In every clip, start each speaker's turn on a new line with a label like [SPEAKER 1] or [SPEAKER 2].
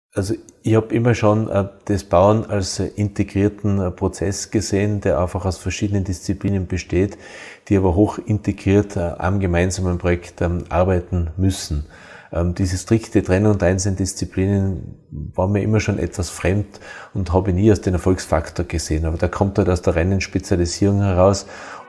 [SPEAKER 1] Also ich habe immer schon das Bauen als integrierten Prozess gesehen, der einfach aus verschiedenen Disziplinen besteht, die aber hoch integriert am gemeinsamen Projekt arbeiten müssen. Diese strikte Trennung der einzelnen Disziplinen war mir immer schon etwas fremd und habe nie als den Erfolgsfaktor gesehen. Aber da kommt halt aus der reinen Spezialisierung heraus.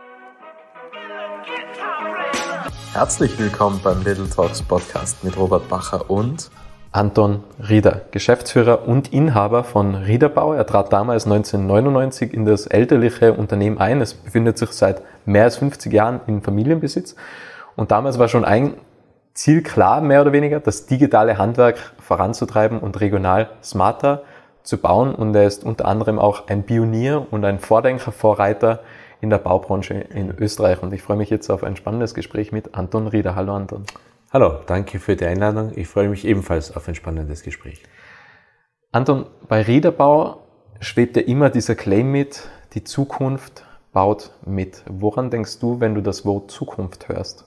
[SPEAKER 2] Herzlich willkommen beim Little Talks Podcast mit Robert Bacher und Anton Rieder, Geschäftsführer und Inhaber von Riederbau. Er trat damals 1999 in das elterliche Unternehmen ein. Es befindet sich seit mehr als 50 Jahren in Familienbesitz. Und damals war schon ein Ziel klar, mehr oder weniger, das digitale Handwerk voranzutreiben und regional smarter zu bauen. Und er ist unter anderem auch ein Pionier und ein Vordenker, Vorreiter in der Baubranche in Österreich. Und ich freue mich jetzt auf ein spannendes Gespräch mit Anton Rieder. Hallo Anton.
[SPEAKER 1] Hallo, danke für die Einladung. Ich freue mich ebenfalls auf ein spannendes Gespräch.
[SPEAKER 2] Anton, bei Riederbau schwebt ja immer dieser Claim mit, die Zukunft baut mit. Woran denkst du, wenn du das Wort Zukunft hörst?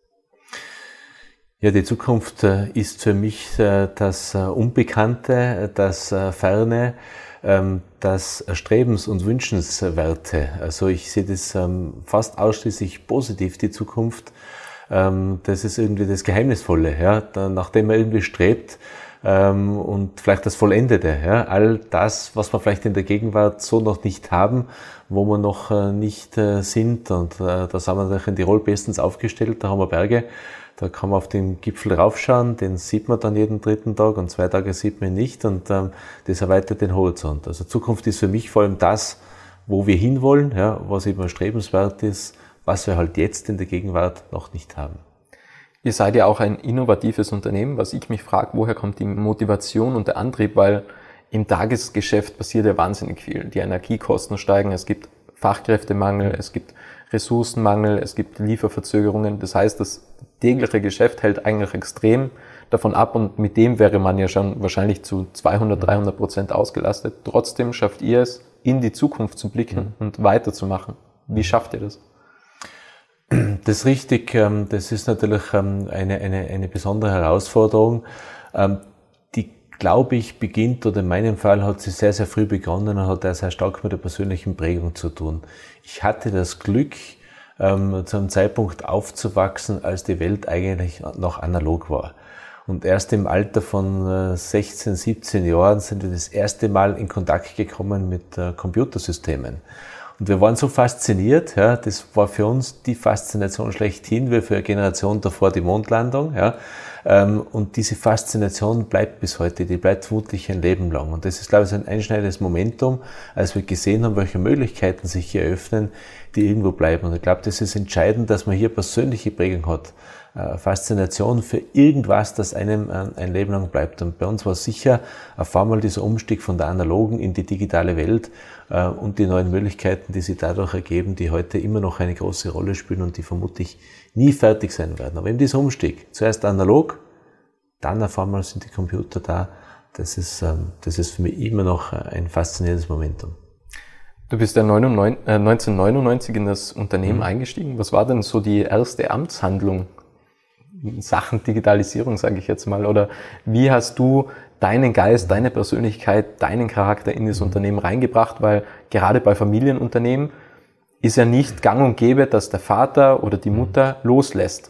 [SPEAKER 1] Ja, die Zukunft ist für mich das Unbekannte, das Ferne, das Erstrebens- und Wünschenswerte. Also ich sehe das fast ausschließlich positiv, die Zukunft. Das ist irgendwie das Geheimnisvolle, ja, nachdem man irgendwie strebt und vielleicht das Vollendete, ja, all das, was wir vielleicht in der Gegenwart so noch nicht haben, wo wir noch nicht sind, und da sind wir natürlich in Tirol bestens aufgestellt, da haben wir Berge, da kann man auf den Gipfel raufschauen, den sieht man dann jeden dritten Tag und 2 Tage sieht man ihn nicht, und das erweitert den Horizont. Also Zukunft ist für mich vor allem das, wo wir hinwollen, ja, was eben erstrebenswert ist, was wir halt jetzt in der Gegenwart noch nicht haben.
[SPEAKER 2] Ihr seid ja auch ein innovatives Unternehmen, was ich mich frage, woher kommt die Motivation und der Antrieb, weil im Tagesgeschäft passiert ja wahnsinnig viel. Die Energiekosten steigen, es gibt Fachkräftemangel, es gibt Ressourcenmangel, es gibt Lieferverzögerungen. Das heißt, das tägliche Geschäft hält eigentlich extrem davon ab, und mit dem wäre man ja schon wahrscheinlich zu 200-300% ausgelastet. Trotzdem schafft ihr es, in die Zukunft zu blicken und weiterzumachen. Wie schafft ihr das?
[SPEAKER 1] Das ist richtig, das ist natürlich eine besondere Herausforderung, die, glaube ich, beginnt, oder in meinem Fall hat sie sehr, sehr früh begonnen und hat auch sehr stark mit der persönlichen Prägung zu tun. Ich hatte das Glück, zu einem Zeitpunkt aufzuwachsen, als die Welt eigentlich noch analog war. Und erst im Alter von 16, 17 Jahren sind wir das erste Mal in Kontakt gekommen mit Computersystemen. Und wir waren so fasziniert, ja, das war für uns die Faszination schlechthin, wie für eine Generation davor die Mondlandung, ja. Und diese Faszination bleibt bis heute, die bleibt vermutlich ein Leben lang. Und das ist, glaube ich, ein einschneidendes Momentum, als wir gesehen haben, welche Möglichkeiten sich hier eröffnen, die irgendwo bleiben. Und ich glaube, das ist entscheidend, dass man hier persönliche Prägung hat. Faszination für irgendwas, das einem ein Leben lang bleibt. Und bei uns war sicher auf einmal dieser Umstieg von der analogen in die digitale Welt und die neuen Möglichkeiten, die sich dadurch ergeben, die heute immer noch eine große Rolle spielen und die vermutlich nie fertig sein werden. Aber eben dieser Umstieg, zuerst analog, dann auf einmal sind die Computer da, das ist für mich immer noch ein faszinierendes Momentum.
[SPEAKER 2] Du bist ja 1999 in das Unternehmen eingestiegen. Was war denn so die erste Amtshandlung in Sachen Digitalisierung, sage ich jetzt mal? Oder wie hast du deinen Geist, deine Persönlichkeit, deinen Charakter in das Unternehmen reingebracht? Weil gerade bei Familienunternehmen ist ja nicht gang und gäbe, dass der Vater oder die Mutter loslässt.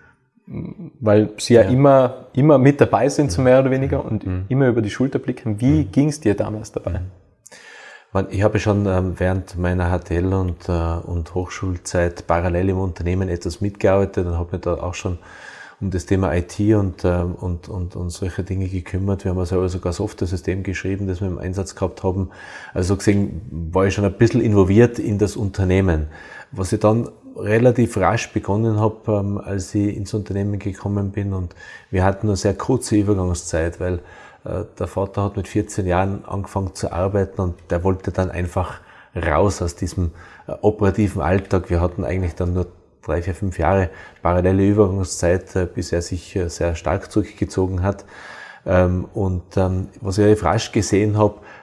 [SPEAKER 2] Weil sie ja immer mit dabei sind, so mehr oder weniger, und immer über die Schulter blicken. Wie ging es dir damals dabei?
[SPEAKER 1] Ich habe schon während meiner HTL und Hochschulzeit parallel im Unternehmen etwas mitgearbeitet und habe mich da auch schon um das Thema IT und solche Dinge gekümmert. Wir haben also sogar ein Software-System geschrieben, das wir im Einsatz gehabt haben. Also so gesehen war ich schon ein bisschen involviert in das Unternehmen. Was ich dann relativ rasch begonnen habe, als ich ins Unternehmen gekommen bin, und wir hatten eine sehr kurze Übergangszeit, weil der Vater hat mit 14 Jahren angefangen zu arbeiten und der wollte dann einfach raus aus diesem operativen Alltag. Wir hatten eigentlich dann nur 3, 4, 5 Jahre parallele Übergangszeit, bis er sich sehr stark zurückgezogen hat. Was ich relativ rasch gesehen habe,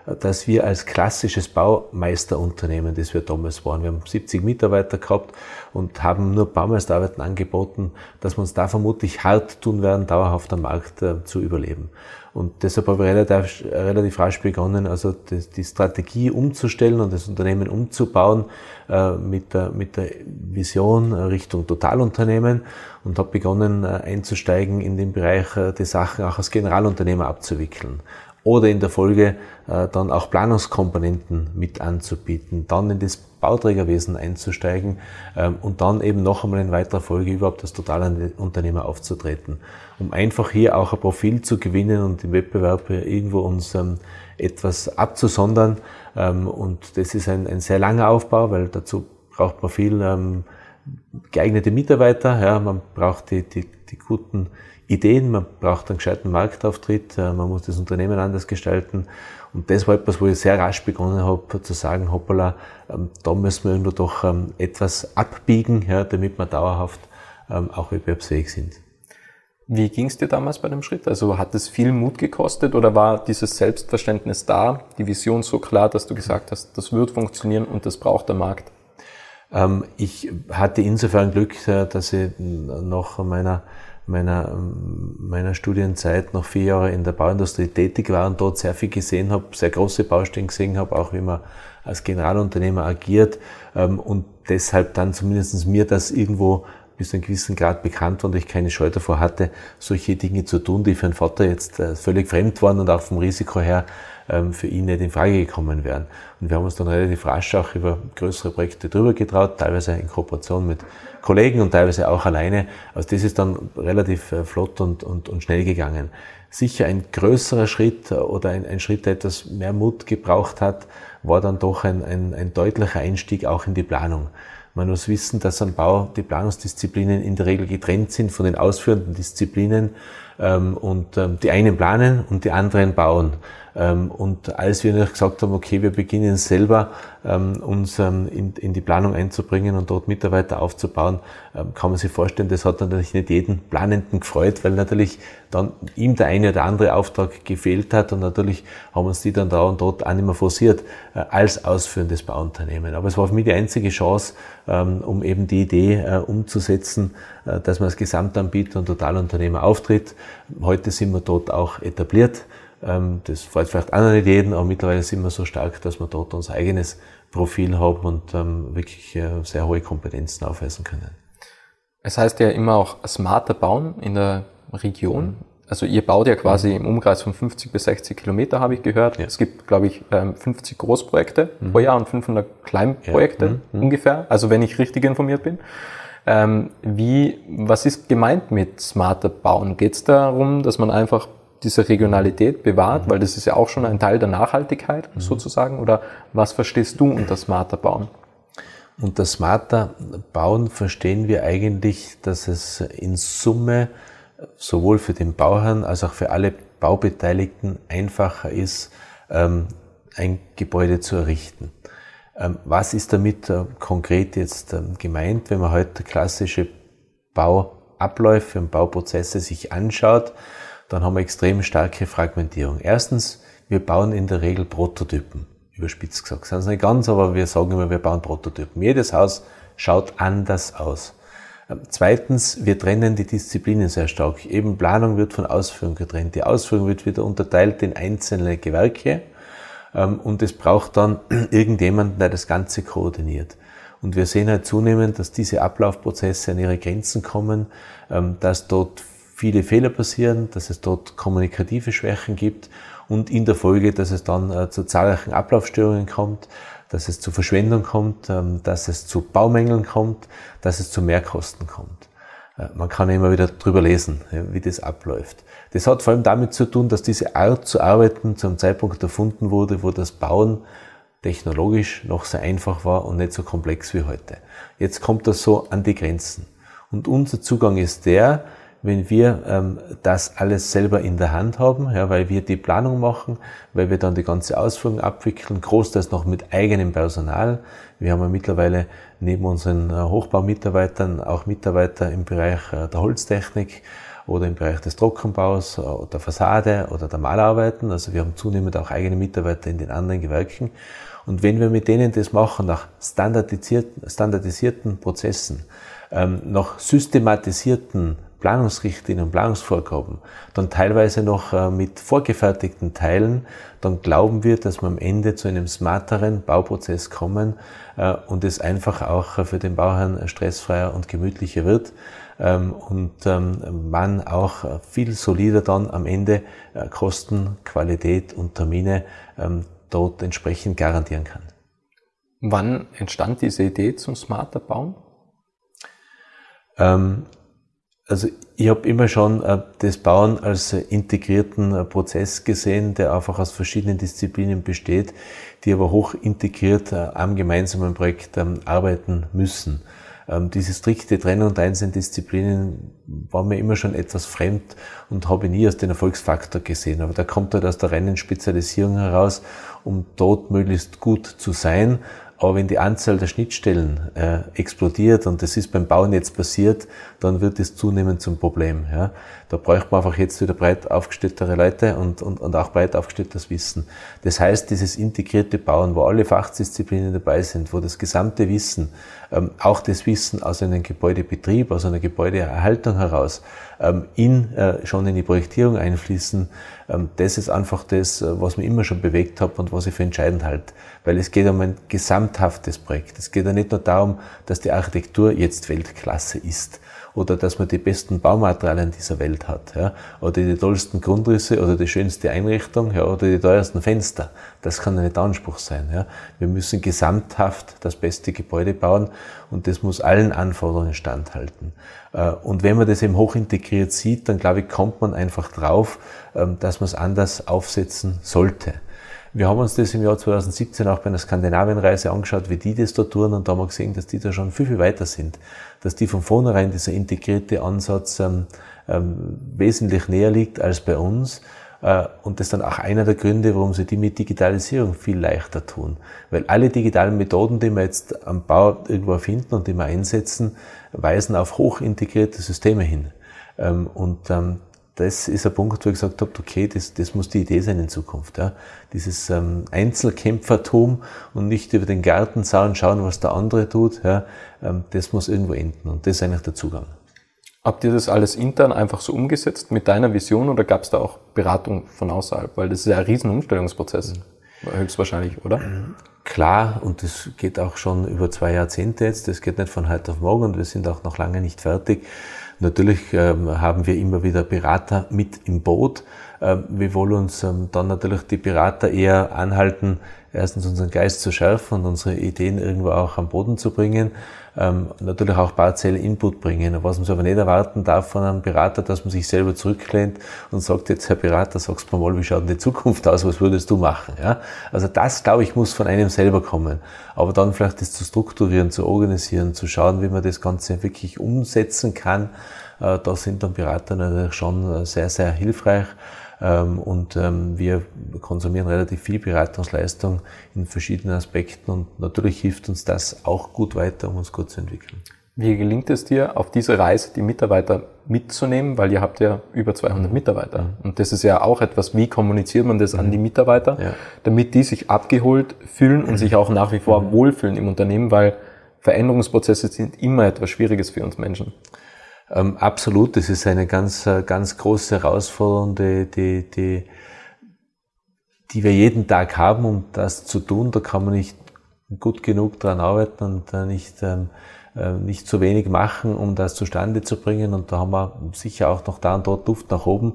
[SPEAKER 1] dass wir als klassisches Baumeisterunternehmen, das wir damals waren, wir haben 70 Mitarbeiter gehabt und haben nur Baumeisterarbeiten angeboten, dass wir uns da vermutlich hart tun werden, dauerhaft am Markt zu überleben. Und deshalb habe ich relativ rasch begonnen, also die Strategie umzustellen und das Unternehmen umzubauen mit der Vision Richtung Totalunternehmen und habe begonnen einzusteigen in den Bereich, die Sachen auch als Generalunternehmer abzuwickeln. Oder in der Folge dann auch Planungskomponenten mit anzubieten, dann in das Bauträgerwesen einzusteigen und dann eben noch einmal in weiterer Folge überhaupt als Totalunternehmer aufzutreten, um einfach hier auch ein Profil zu gewinnen und im Wettbewerb irgendwo uns etwas abzusondern. Und das ist ein sehr langer Aufbau, weil dazu braucht man viel geeignete Mitarbeiter, ja, man braucht die guten Ideen, man braucht einen gescheiten Marktauftritt, man muss das Unternehmen anders gestalten. Und das war etwas, wo ich sehr rasch begonnen habe zu sagen, hoppala, da müssen wir irgendwo doch etwas abbiegen, ja, damit wir dauerhaft auch wettbewerbsfähig sind.
[SPEAKER 2] Wie ging es dir damals bei dem Schritt? Also hat es viel Mut gekostet oder war dieses Selbstverständnis da, die Vision so klar, dass du gesagt hast, das wird funktionieren und das braucht der Markt?
[SPEAKER 1] Ich hatte insofern Glück, dass ich nach meiner Studienzeit noch 4 Jahre in der Bauindustrie tätig war und dort sehr viel gesehen habe, sehr große Baustellen gesehen habe, auch wie man als Generalunternehmer agiert und deshalb dann zumindest mir das irgendwo bis zu einem gewissen Grad bekannt war und ich keine Scheu davor hatte, solche Dinge zu tun, die für einen Vater jetzt völlig fremd waren und auch vom Risiko her für ihn nicht in Frage gekommen wären. Und wir haben uns dann relativ rasch auch über größere Projekte drüber getraut, teilweise in Kooperation mit Kollegen und teilweise auch alleine. Also das ist dann relativ flott und schnell gegangen. Sicher ein größerer Schritt oder ein Schritt, der etwas mehr Mut gebraucht hat, war dann doch ein deutlicher Einstieg auch in die Planung. Man muss wissen, dass am Bau die Planungsdisziplinen in der Regel getrennt sind von den ausführenden Disziplinen und die einen planen und die anderen bauen. Und als wir gesagt haben, okay, wir beginnen selber uns in die Planung einzubringen und dort Mitarbeiter aufzubauen, kann man sich vorstellen, das hat natürlich nicht jeden Planenden gefreut, weil natürlich dann ihm der eine oder andere Auftrag gefehlt hat und natürlich haben uns die dann da und dort auch nicht mehr forciert als ausführendes Bauunternehmen. Aber es war für mich die einzige Chance, um eben die Idee umzusetzen, dass man als Gesamtanbieter und Totalunternehmer auftritt. Heute sind wir dort auch etabliert. Das freut vielleicht auch noch nicht jeden, aber mittlerweile sind wir so stark, dass wir dort unser eigenes Profil haben und wirklich sehr hohe Kompetenzen aufweisen können.
[SPEAKER 2] Es heißt ja immer auch smarter bauen in der Region. Also ihr baut ja quasi im Umkreis von 50 bis 60 Kilometer, habe ich gehört. Ja. Es gibt, glaube ich, 50 Großprojekte pro Jahr und 500 Kleinprojekte ungefähr. Also wenn ich richtig informiert bin. Was ist gemeint mit smarter bauen? Geht es darum, dass man einfach diese Regionalität bewahrt, weil das ist ja auch schon ein Teil der Nachhaltigkeit sozusagen, oder was verstehst du unter smarter Bauen?
[SPEAKER 1] Unter smarter Bauen verstehen wir eigentlich, dass es in Summe sowohl für den Bauherrn als auch für alle Baubeteiligten einfacher ist, ein Gebäude zu errichten. Was ist damit konkret jetzt gemeint, wenn man heute klassische Bauabläufe und Bauprozesse sich anschaut? Dann haben wir extrem starke Fragmentierung. Erstens, wir bauen in der Regel Prototypen, überspitzt gesagt. Das ist nicht ganz, aber wir sagen immer, wir bauen Prototypen. Jedes Haus schaut anders aus. Zweitens, wir trennen die Disziplinen sehr stark. Eben Planung wird von Ausführung getrennt. Die Ausführung wird wieder unterteilt in einzelne Gewerke und es braucht dann irgendjemanden, der das Ganze koordiniert. Und wir sehen halt zunehmend, dass diese Ablaufprozesse an ihre Grenzen kommen, dass dort viele Fehler passieren, dass es dort kommunikative Schwächen gibt und in der Folge, dass es dann zu zahlreichen Ablaufstörungen kommt, dass es zu Verschwendung kommt, dass es zu Baumängeln kommt, dass es zu Mehrkosten kommt. Man kann immer wieder drüber lesen, wie das abläuft. Das hat vor allem damit zu tun, dass diese Art zu arbeiten zu einem Zeitpunkt erfunden wurde, wo das Bauen technologisch noch sehr einfach war und nicht so komplex wie heute. Jetzt kommt das so an die Grenzen. Und unser Zugang ist der, wenn wir das alles selber in der Hand haben, ja, weil wir die Planung machen, weil wir dann die ganze Ausführung abwickeln, großteils noch mit eigenem Personal. Wir haben ja mittlerweile neben unseren Hochbaumitarbeitern auch Mitarbeiter im Bereich der Holztechnik oder im Bereich des Trockenbaus, der Fassade oder der Malarbeiten. Also wir haben zunehmend auch eigene Mitarbeiter in den anderen Gewerken. Und wenn wir mit denen das machen, nach standardisierten Prozessen, nach systematisierten Planungsrichtlinien und Planungsvorgaben, dann teilweise noch mit vorgefertigten Teilen, dann glauben wir, dass wir am Ende zu einem smarteren Bauprozess kommen und es einfach auch für den Bauherrn stressfreier und gemütlicher wird und man auch viel solider dann am Ende Kosten, Qualität und Termine dort entsprechend garantieren kann.
[SPEAKER 2] Wann entstand diese Idee zum smarter Bauen?
[SPEAKER 1] Also ich habe immer schon das Bauen als integrierten Prozess gesehen, der einfach aus verschiedenen Disziplinen besteht, die aber hoch integriert am gemeinsamen Projekt arbeiten müssen. Diese strikte Trennung der einzelnen Disziplinen war mir immer schon etwas fremd und habe nie als den Erfolgsfaktor gesehen. Aber da kommt halt aus der reinen Spezialisierung heraus, um dort möglichst gut zu sein. Aber wenn die Anzahl der Schnittstellen explodiert, und das ist beim Bauen jetzt passiert, dann wird es zunehmend zum Problem. Ja. Da bräuchte man einfach jetzt wieder breit aufgestelltere Leute und auch breit aufgestelltes Wissen. Das heißt, dieses integrierte Bauen, wo alle Fachdisziplinen dabei sind, wo das gesamte Wissen, auch das Wissen aus einem Gebäudebetrieb, aus einer Gebäudeerhaltung heraus, schon in die Projektierung einfließen, das ist einfach das, was mich immer schon bewegt hat und was ich für entscheidend halte. Weil es geht um ein gesamthaftes Projekt. Es geht ja nicht nur darum, dass die Architektur jetzt Weltklasse ist oder dass man die besten Baumaterialien dieser Welt hat, ja, oder die tollsten Grundrisse oder die schönste Einrichtung, ja, oder die teuersten Fenster. Das kann ja nicht der Anspruch sein. Ja. Wir müssen gesamthaft das beste Gebäude bauen und das muss allen Anforderungen standhalten. Und wenn man das eben hochintegriert sieht, dann glaube ich, kommt man einfach drauf, dass man es anders aufsetzen sollte. Wir haben uns das im Jahr 2017 auch bei einer Skandinavienreise angeschaut, wie die das da tun, und da haben wir gesehen, dass die da schon viel, viel weiter sind. Dass die von vornherein dieser integrierte Ansatz wesentlich näher liegt als bei uns. Und das ist dann auch einer der Gründe, warum sie die mit Digitalisierung viel leichter tun. Weil alle digitalen Methoden, die wir jetzt am Bau irgendwo finden und die wir einsetzen, weisen auf hochintegrierte Systeme hin. Das ist ein Punkt, wo ich gesagt habe, okay, das muss die Idee sein in Zukunft. Ja. Dieses Einzelkämpfertum und nicht über den Gartenzaun schauen, was der andere tut, ja, das muss irgendwo enden. Und das ist eigentlich der Zugang.
[SPEAKER 2] Habt ihr das alles intern einfach so umgesetzt mit deiner Vision oder gab es da auch Beratung von außerhalb? Weil das ist ja ein riesen Umstellungsprozess, höchstwahrscheinlich, oder?
[SPEAKER 1] Klar, und das geht auch schon über 2 Jahrzehnte jetzt. Das geht nicht von heute auf morgen und wir sind auch noch lange nicht fertig. Natürlich haben wir immer wieder Berater mit im Boot. Wir wollen uns dann natürlich die Berater eher anhalten, erstens unseren Geist zu schärfen und unsere Ideen irgendwo auch am Boden zu bringen. Natürlich auch partiell Input bringen. Was man sich aber nicht erwarten darf von einem Berater, dass man sich selber zurücklehnt und sagt, jetzt Herr Berater, sagst du mir mal, wie schaut denn die Zukunft aus, was würdest du machen? Ja? Also das, glaube ich, muss von einem selber kommen. Aber dann vielleicht das zu strukturieren, zu organisieren, zu schauen, wie man das Ganze wirklich umsetzen kann, da sind dann Berater natürlich schon sehr, sehr hilfreich. Und wir konsumieren relativ viel Beratungsleistung in verschiedenen Aspekten und natürlich hilft uns das auch gut weiter, um uns gut zu entwickeln.
[SPEAKER 2] Wie gelingt es dir, auf diese Reise die Mitarbeiter mitzunehmen? Weil ihr habt ja über 200 Mitarbeiter. Und das ist ja auch etwas, wie kommuniziert man das an die Mitarbeiter, damit die sich abgeholt fühlen und sich auch nach wie vor wohlfühlen im Unternehmen, weil Veränderungsprozesse sind immer etwas Schwieriges für uns Menschen.
[SPEAKER 1] Absolut, das ist eine ganz große Herausforderung, die wir jeden Tag haben, um das zu tun. Da kann man nicht gut genug dran arbeiten und nicht zu wenig machen, um das zustande zu bringen. Und da haben wir sicher auch noch da und dort Luft nach oben,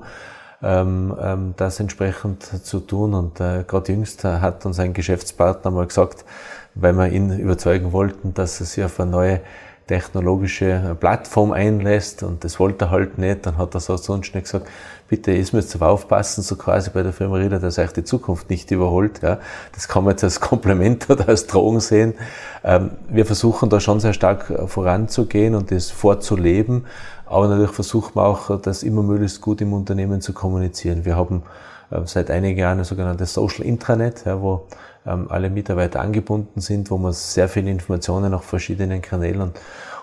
[SPEAKER 1] das entsprechend zu tun. Und gerade jüngst hat uns ein Geschäftspartner mal gesagt, weil wir ihn überzeugen wollten, dass er sich auf eine neue technologische Plattform einlässt, und das wollte er halt nicht. Dann hat er so sonst nicht gesagt, bitte, ihr müsst aufpassen, so quasi bei der Firma Rieder, dass euch die Zukunft nicht überholt. Ja. Das kann man jetzt als Kompliment oder als Drohung sehen. Wir versuchen da schon sehr stark voranzugehen und das vorzuleben, aber natürlich versuchen wir auch, das immer möglichst gut im Unternehmen zu kommunizieren. Wir haben seit einigen Jahren ein sogenanntes Social Intranet, ja, wo alle Mitarbeiter angebunden sind, wo man sehr viele Informationen auf verschiedenen Kanälen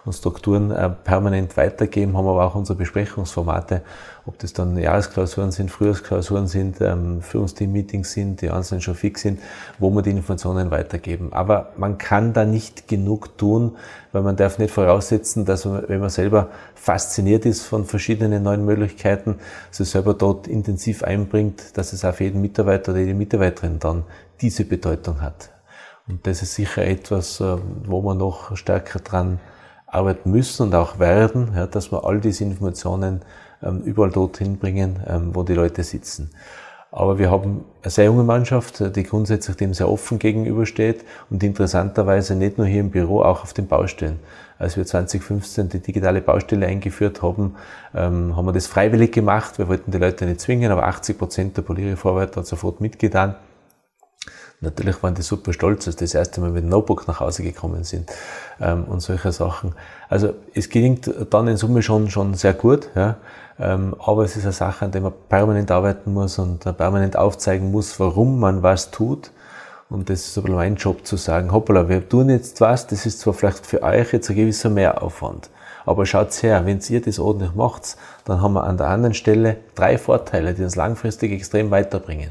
[SPEAKER 1] und Strukturen permanent weitergeben, haben aber auch unsere Besprechungsformate, ob das dann Jahresklausuren sind, Frühjahrsklausuren sind, Führungsteam-Meetings sind, die einzelnen schon fix sind, wo wir die Informationen weitergeben. Aber man kann da nicht genug tun, weil man darf nicht voraussetzen, dass man, wenn man selber fasziniert ist von verschiedenen neuen Möglichkeiten, sich selber dort intensiv einbringt, dass es auf jeden Mitarbeiter oder jede Mitarbeiterin dann diese Bedeutung hat. Und das ist sicher etwas, wo wir noch stärker dran arbeiten müssen und auch werden, ja, dass wir all diese Informationen überall dorthin bringen, wo die Leute sitzen. Aber wir haben eine sehr junge Mannschaft, die grundsätzlich dem sehr offen gegenübersteht und interessanterweise nicht nur hier im Büro, auch auf den Baustellen. Als wir 2015 die digitale Baustelle eingeführt haben, haben wir das freiwillig gemacht. Wir wollten die Leute nicht zwingen, aber 80% der Poliervorarbeiter hat sofort mitgetan. Natürlich waren die super stolz, als das erste Mal mit dem Notebook nach Hause gekommen sind und solche Sachen. Also es gelingt dann in Summe schon sehr gut, ja. Aber es ist eine Sache, an der man permanent arbeiten muss und permanent aufzeigen muss, warum man was tut. Und das ist aber mein Job zu sagen, hoppala, wir tun jetzt was, das ist zwar vielleicht für euch jetzt ein gewisser Mehraufwand, aber schaut's her, wenn ihr das ordentlich macht, dann haben wir an der anderen Stelle 3 Vorteile, die uns langfristig extrem weiterbringen.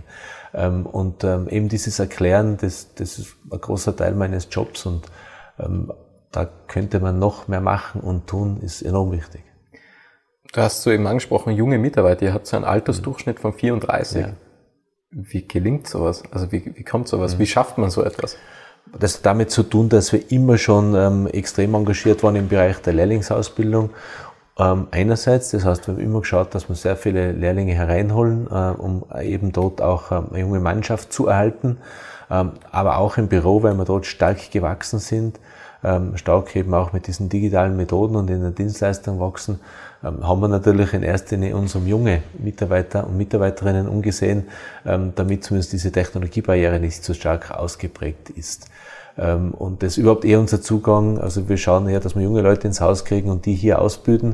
[SPEAKER 1] Und eben dieses Erklären, das ist ein großer Teil meines Jobs und da könnte man noch mehr machen und tun, ist enorm wichtig.
[SPEAKER 2] Du hast so eben angesprochen, junge Mitarbeiter, ihr habt so einen Altersdurchschnitt von 34. Ja. Wie gelingt sowas? Also wie kommt sowas? Wie schafft man so etwas?
[SPEAKER 1] Das hat damit zu tun, dass wir immer schon extrem engagiert waren im Bereich der Lehrlingsausbildung. Einerseits, das heißt, wir haben immer geschaut, dass wir sehr viele Lehrlinge hereinholen, um eben dort auch eine junge Mannschaft zu erhalten, aber auch im Büro, weil wir dort stark gewachsen sind, stark eben auch mit diesen digitalen Methoden und in der Dienstleistung wachsen, haben wir natürlich in erster Linie uns um junge Mitarbeiter und Mitarbeiterinnen umgesehen, damit zumindest diese Technologiebarriere nicht so stark ausgeprägt ist. Und das ist überhaupt eher unser Zugang. Also wir schauen eher, dass wir junge Leute ins Haus kriegen und die hier ausbilden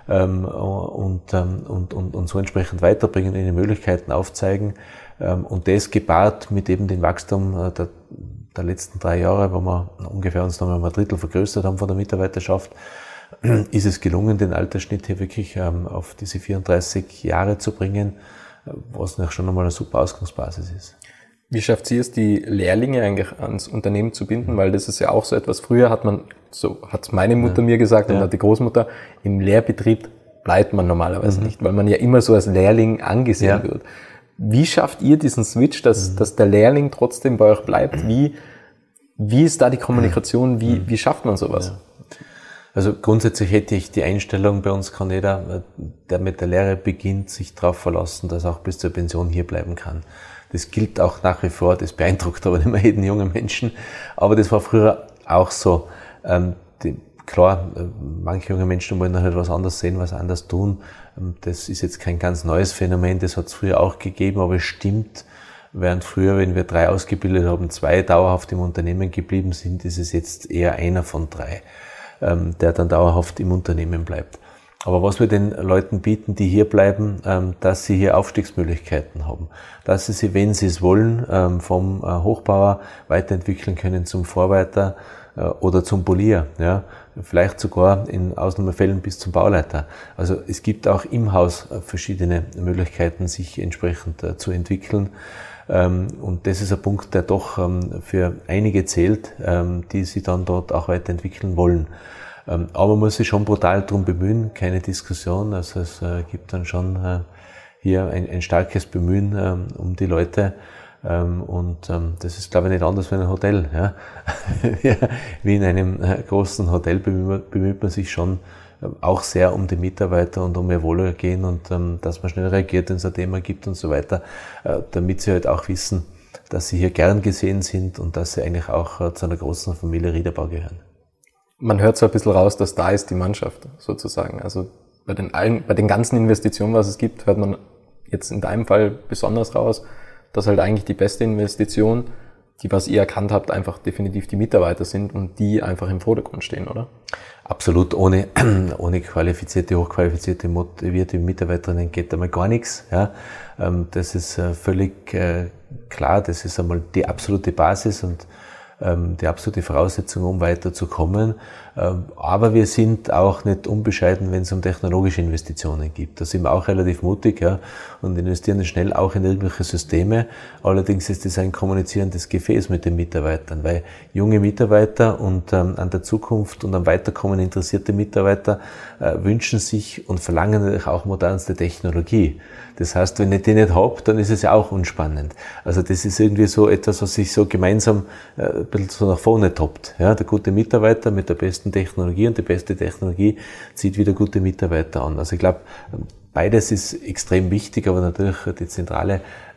[SPEAKER 1] und so entsprechend weiterbringen, ihnen Möglichkeiten aufzeigen. Und das gepaart mit eben dem Wachstum der letzten 3 Jahre, wo wir ungefähr uns nochmal um ein Drittel vergrößert haben von der Mitarbeiterschaft, ist es gelungen, den Altersschnitt hier wirklich auf diese 34 Jahre zu bringen, was natürlich schon einmal eine super Ausgangsbasis ist.
[SPEAKER 2] Wie schafft ihr es, die Lehrlinge eigentlich ans Unternehmen zu binden? Weil das ist ja auch so etwas, früher hat meine Mutter mir gesagt und hat die Großmutter, im Lehrbetrieb bleibt man normalerweise nicht, weil man ja immer so als Lehrling angesehen wird. Wie schafft ihr diesen Switch, dass der Lehrling trotzdem bei euch bleibt? Wie ist da die Kommunikation? Wie schafft man sowas?
[SPEAKER 1] Ja. Also grundsätzlich hätte ich die Einstellung, bei uns kann jeder, der mit der Lehre beginnt, sich darauf verlassen, dass er auch bis zur Pension hier bleiben kann. Das gilt auch nach wie vor, das beeindruckt aber nicht mehr jeden jungen Menschen. Aber das war früher auch so. Klar, manche junge Menschen wollen halt was anderes sehen, was anders tun. Das ist jetzt kein ganz neues Phänomen, das hat es früher auch gegeben, aber es stimmt, während früher, wenn wir 3 ausgebildet haben, 2 dauerhaft im Unternehmen geblieben sind, ist es jetzt eher einer von 3, der dann dauerhaft im Unternehmen bleibt. Aber was wir den Leuten bieten, die hier bleiben, dass sie hier Aufstiegsmöglichkeiten haben, dass sie sich, wenn sie es wollen, vom Hochbauer weiterentwickeln können zum Vorarbeiter oder zum Polier, ja, vielleicht sogar in Ausnahmefällen bis zum Bauleiter. Also es gibt auch im Haus verschiedene Möglichkeiten, sich entsprechend zu entwickeln. Und das ist ein Punkt, der doch für einige zählt, die sich dann dort auch weiterentwickeln wollen. Aber man muss sich schon brutal darum bemühen, keine Diskussion. Also es gibt dann schon hier ein starkes Bemühen um die Leute. Und das ist, glaube ich, nicht anders wie in einem Hotel. Ja? Wie in einem großen Hotel bemüht man sich schon auch sehr um die Mitarbeiter und um ihr Wohlergehen und dass man schnell reagiert, wenn es ein Thema gibt und so weiter, damit sie halt auch wissen, dass sie hier gern gesehen sind und dass sie eigentlich auch zu einer großen Familie Riederbau gehören.
[SPEAKER 2] Man hört so ein bisschen raus, dass da ist die Mannschaft sozusagen. Also bei den ganzen Investitionen, was es gibt, hört man jetzt in deinem Fall besonders raus, dass halt eigentlich die beste Investition, die was ihr erkannt habt, einfach definitiv die Mitarbeiter sind und die einfach im Vordergrund stehen, oder?
[SPEAKER 1] Absolut, ohne qualifizierte, hochqualifizierte, motivierte Mitarbeiterinnen geht einmal gar nichts. Ja. Das ist völlig klar, das ist einmal die absolute Basis und die absolute Voraussetzung, um weiterzukommen. Aber wir sind auch nicht unbescheiden, wenn es um technologische Investitionen geht. Da sind wir auch relativ mutig, ja, und investieren schnell auch in irgendwelche Systeme. Allerdings ist das ein kommunizierendes Gefäß mit den Mitarbeitern, weil junge Mitarbeiter und an der Zukunft und am Weiterkommen interessierte Mitarbeiter wünschen sich und verlangen natürlich auch modernste Technologie. Das heißt, wenn ich die nicht habe, dann ist es ja auch unspannend. Also das ist irgendwie so etwas, was sich so gemeinsam ein bisschen so nach vorne toppt. Ja, der gute Mitarbeiter mit der besten Technologie und die beste Technologie zieht wieder gute Mitarbeiter an. Also ich glaube, beides ist extrem wichtig, aber natürlich die zentrale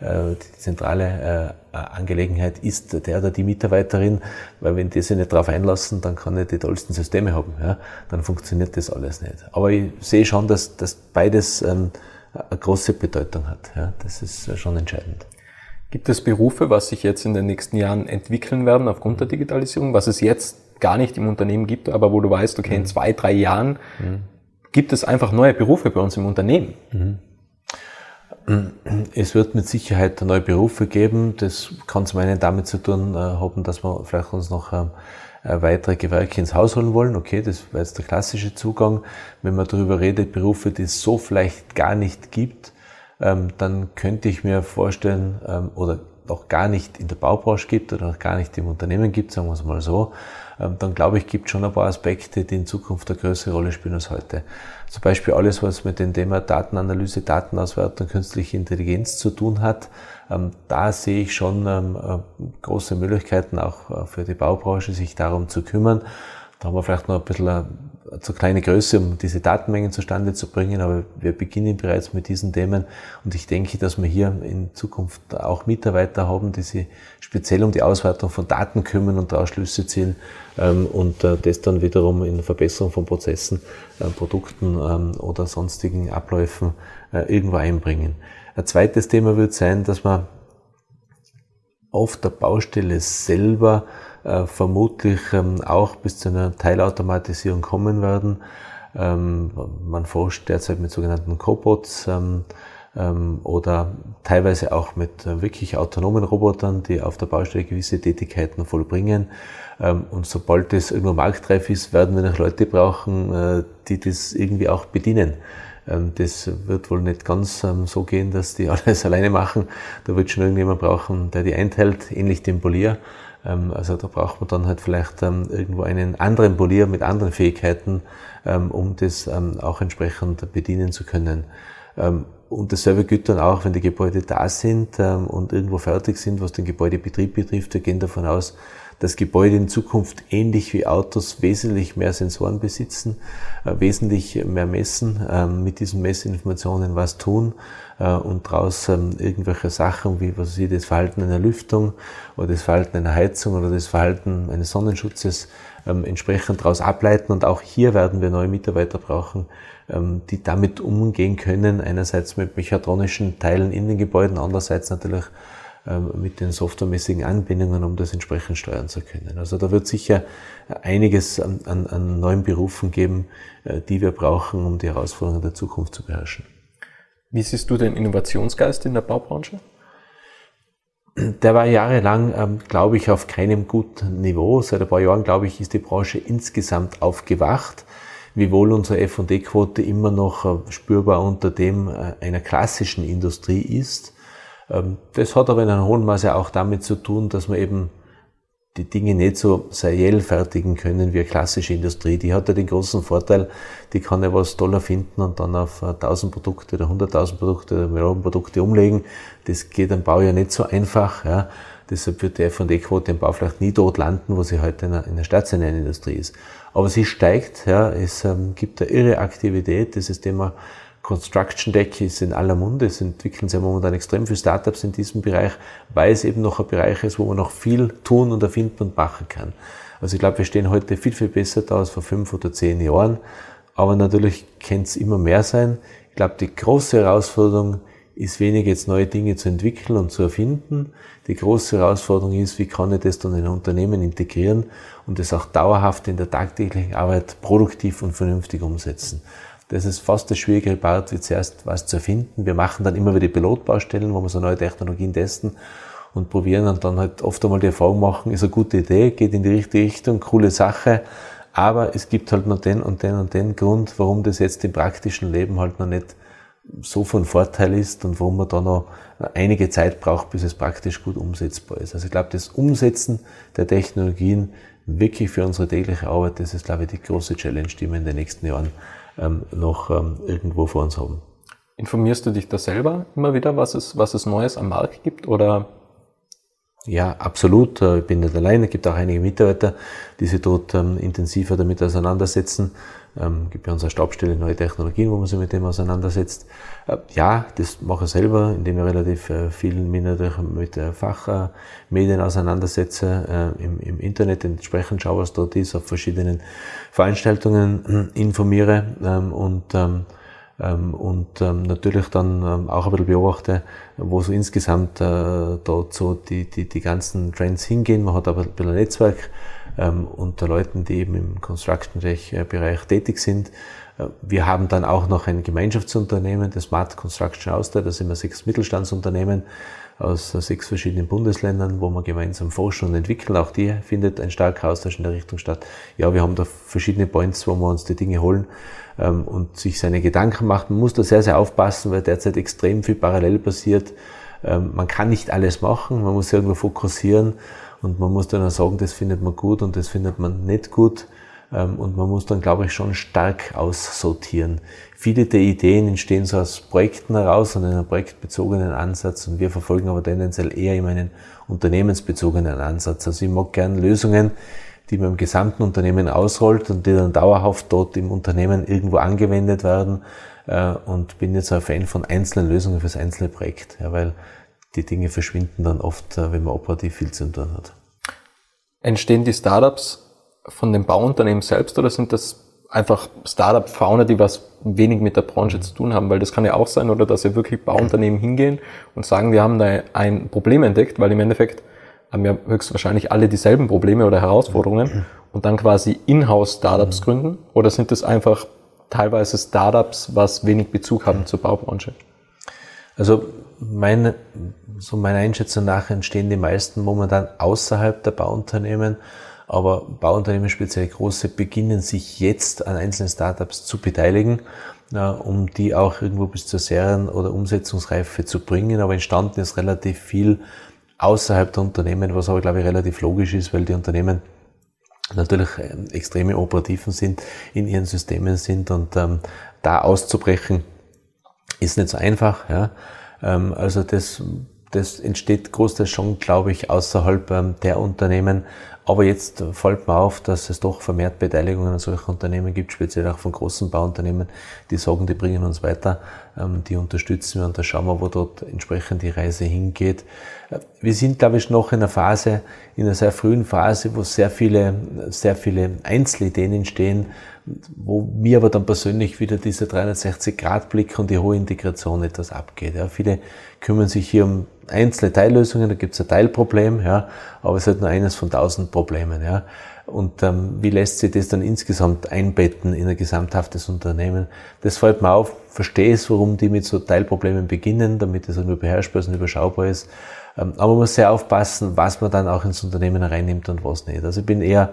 [SPEAKER 1] Angelegenheit ist der oder die Mitarbeiterin, weil wenn die sich nicht darauf einlassen, dann kann ich die tollsten Systeme haben. Ja, dann funktioniert das alles nicht. Aber ich sehe schon, dass beides eine große Bedeutung hat. Ja, das ist schon entscheidend.
[SPEAKER 2] Gibt es Berufe, was sich jetzt in den nächsten Jahren entwickeln werden aufgrund der Digitalisierung, was es jetzt gar nicht im Unternehmen gibt, aber wo du weißt, okay, in 2-3 Jahren gibt es einfach neue Berufe bei uns im Unternehmen?
[SPEAKER 1] Es wird mit Sicherheit neue Berufe geben. Das kann zum einen damit zu tun haben, dass wir vielleicht uns noch weitere Gewerke ins Haus holen wollen. Okay, das war jetzt der klassische Zugang. Wenn man darüber redet, Berufe, die es so vielleicht gar nicht gibt, dann könnte ich mir vorstellen, oder noch gar nicht in der Baubranche gibt oder noch gar nicht im Unternehmen gibt, sagen wir es mal so, dann glaube ich, gibt es schon ein paar Aspekte, die in Zukunft eine größere Rolle spielen als heute. Zum Beispiel alles, was mit dem Thema Datenanalyse, Datenauswertung, künstliche Intelligenz zu tun hat. Da sehe ich schon große Möglichkeiten auch für die Baubranche, sich darum zu kümmern. Da haben wir vielleicht noch ein bisschen zu kleine Größe, um diese Datenmengen zustande zu bringen, aber wir beginnen bereits mit diesen Themen und ich denke, dass wir hier in Zukunft auch Mitarbeiter haben, die sich speziell um die Auswertung von Daten kümmern und daraus Schlüsse ziehen und das dann wiederum in Verbesserung von Prozessen, Produkten oder sonstigen Abläufen irgendwo einbringen. Ein zweites Thema wird sein, dass man auf der Baustelle selber vermutlich auch bis zu einer Teilautomatisierung kommen werden. Man forscht derzeit mit sogenannten Cobots oder teilweise auch mit wirklich autonomen Robotern, die auf der Baustelle gewisse Tätigkeiten vollbringen. Und sobald das irgendwo marktreif ist, werden wir noch Leute brauchen, die das irgendwie auch bedienen. Das wird wohl nicht ganz so gehen, dass die alles alleine machen. Da wird schon irgendjemand brauchen, der die einteilt, ähnlich dem Polier. Also da braucht man dann halt vielleicht irgendwo einen anderen Polier mit anderen Fähigkeiten, um das auch entsprechend bedienen zu können. Und dasselbe gilt dann auch, wenn die Gebäude da sind und irgendwo fertig sind, was den Gebäudebetrieb betrifft. Wir gehen davon aus, dass Gebäude in Zukunft ähnlich wie Autos wesentlich mehr Sensoren besitzen, wesentlich mehr messen, mit diesen Messinformationen was tun und daraus irgendwelche Sachen wie was weiß ich, das Verhalten einer Lüftung oder das Verhalten einer Heizung oder das Verhalten eines Sonnenschutzes entsprechend daraus ableiten. Und auch hier werden wir neue Mitarbeiter brauchen, die damit umgehen können, einerseits mit mechatronischen Teilen in den Gebäuden, andererseits natürlich mit den softwaremäßigen Anbindungen, um das entsprechend steuern zu können. Also da wird sicher einiges an neuen Berufen geben, die wir brauchen, um die Herausforderungen der Zukunft zu beherrschen.
[SPEAKER 2] Wie siehst du den Innovationsgeist in der Baubranche?
[SPEAKER 1] Der war jahrelang, glaube ich, auf keinem guten Niveau. Seit ein paar Jahren, glaube ich, ist die Branche insgesamt aufgewacht, wiewohl unsere F&E-Quote immer noch spürbar unter dem einer klassischen Industrie ist. Das hat aber in einem hohen Maße auch damit zu tun, dass wir eben die Dinge nicht so seriell fertigen können wie eine klassische Industrie. Die hat ja den großen Vorteil, die kann ja was toll erfinden und dann auf 1000 Produkte oder 100.000 Produkte oder Millionen Produkte umlegen. Das geht am Bau ja nicht so einfach. Ja. Deshalb wird die F&E-Quote im Bau vielleicht nie dort landen, wo sie heute in der stationären Industrie ist. Aber sie steigt. Ja. Es gibt eine irre Aktivität. Dieses Thema Construction Tech ist in aller Munde. Es entwickeln sich momentan extrem viele Startups in diesem Bereich, weil es eben noch ein Bereich ist, wo man noch viel tun und erfinden und machen kann. Also ich glaube, wir stehen heute viel, viel besser da als vor 5 oder 10 Jahren. Aber natürlich kann es immer mehr sein. Ich glaube, die große Herausforderung ist weniger jetzt neue Dinge zu entwickeln und zu erfinden. Die große Herausforderung ist, wie kann ich das dann in ein Unternehmen integrieren und das auch dauerhaft in der tagtäglichen Arbeit produktiv und vernünftig umsetzen. Das ist fast der schwierigere Part, wie zuerst was zu erfinden. Wir machen dann immer wieder Pilotbaustellen, wo wir so neue Technologien testen und probieren und dann halt oft einmal die Erfahrung machen, ist eine gute Idee, geht in die richtige Richtung, coole Sache, aber es gibt halt noch den und den und den Grund, warum das jetzt im praktischen Leben halt noch nicht so von Vorteil ist und warum man da noch einige Zeit braucht, bis es praktisch gut umsetzbar ist. Also ich glaube, das Umsetzen der Technologien wirklich für unsere tägliche Arbeit, das ist, glaube ich, die große Challenge, die wir in den nächsten Jahren noch irgendwo vor uns haben.
[SPEAKER 2] Informierst du dich da selber immer wieder, was es Neues am Markt gibt, oder?
[SPEAKER 1] Ja, absolut. Ich bin nicht allein. Es gibt auch einige Mitarbeiter, die sich dort intensiver damit auseinandersetzen. Gibt bei unserer Stabsstelle neue Technologien, wo man sich mit dem auseinandersetzt. Ja, das mache ich selber, indem ich relativ viel mich natürlich mit Fachmedien auseinandersetze, im Internet entsprechend schaue, was dort ist, auf verschiedenen Veranstaltungen informiere und natürlich dann auch ein bisschen beobachte, wo so insgesamt dort so die ganzen Trends hingehen. Man hat aber ein bisschen ein Netzwerk unter Leuten, die eben im Construction-Bereich tätig sind. Wir haben dann auch noch ein Gemeinschaftsunternehmen, das Smart Construction Austria, da sind wir 6 Mittelstandsunternehmen aus 6 verschiedenen Bundesländern, wo wir gemeinsam forschen und entwickeln. Auch die findet ein starker Austausch in der Richtung statt. Ja, wir haben da verschiedene Points, wo wir uns die Dinge holen und sich seine Gedanken macht. Man muss da sehr, sehr aufpassen, weil derzeit extrem viel parallel passiert. Man kann nicht alles machen, man muss irgendwo fokussieren und man muss dann auch sagen, das findet man gut und das findet man nicht gut. Und man muss dann, glaube ich, schon stark aussortieren. Viele der Ideen entstehen so aus Projekten heraus und einem projektbezogenen Ansatz und wir verfolgen aber tendenziell eher immer einen unternehmensbezogenen Ansatz. Also ich mag gern Lösungen, die man im gesamten Unternehmen ausrollt und die dann dauerhaft dort im Unternehmen irgendwo angewendet werden und bin jetzt ein Fan von einzelnen Lösungen fürs einzelne Projekt, ja, weil die Dinge verschwinden dann oft, wenn man operativ viel zu tun hat.
[SPEAKER 2] Entstehen die Startups von dem Bauunternehmen selbst oder sind das einfach Startup-Founder, die was wenig mit der Branche zu tun haben? Weil das kann ja auch sein, oder dass ja wirklich Bauunternehmen hingehen und sagen, wir haben da ein Problem entdeckt, weil im Endeffekt haben ja höchstwahrscheinlich alle dieselben Probleme oder Herausforderungen und dann quasi Inhouse-Startups gründen? Oder sind das einfach teilweise Startups, was wenig Bezug haben zur Baubranche?
[SPEAKER 1] Also meiner Einschätzung nach entstehen die meisten momentan außerhalb der Bauunternehmen, aber Bauunternehmen, speziell große, beginnen sich jetzt an einzelnen Startups zu beteiligen, um die auch irgendwo bis zur Serien- oder Umsetzungsreife zu bringen. Aber entstanden ist relativ viel außerhalb der Unternehmen, was aber, glaube ich, relativ logisch ist, weil die Unternehmen natürlich extreme Operativen sind, in ihren Systemen sind und da auszubrechen ist nicht so einfach. Ja. Also das entsteht großteils schon, glaube ich, außerhalb der Unternehmen. Aber jetzt fällt mir auf, dass es doch vermehrt Beteiligungen an solchen Unternehmen gibt, speziell auch von großen Bauunternehmen, die sagen, die bringen uns weiter, die unterstützen wir und da schauen wir, wo dort entsprechend die Reise hingeht. Wir sind, glaube ich, noch in einer sehr frühen Phase, wo sehr viele Einzelideen entstehen, wo mir aber dann persönlich wieder dieser 360-Grad-Blick und die hohe Integration etwas abgeht. Ja, viele kümmern sich hier um einzelne Teillösungen, da gibt es ein Teilproblem, ja, aber es ist halt nur eines von 1000 Problemen. Ja. Und wie lässt sich das dann insgesamt einbetten in ein gesamthaftes Unternehmen? Das fällt mir auf, verstehe es, warum die mit so Teilproblemen beginnen, damit es nur beherrschbar ist und überschaubar ist. Aber man muss sehr aufpassen, was man dann auch ins Unternehmen reinnimmt und was nicht. Also ich bin eher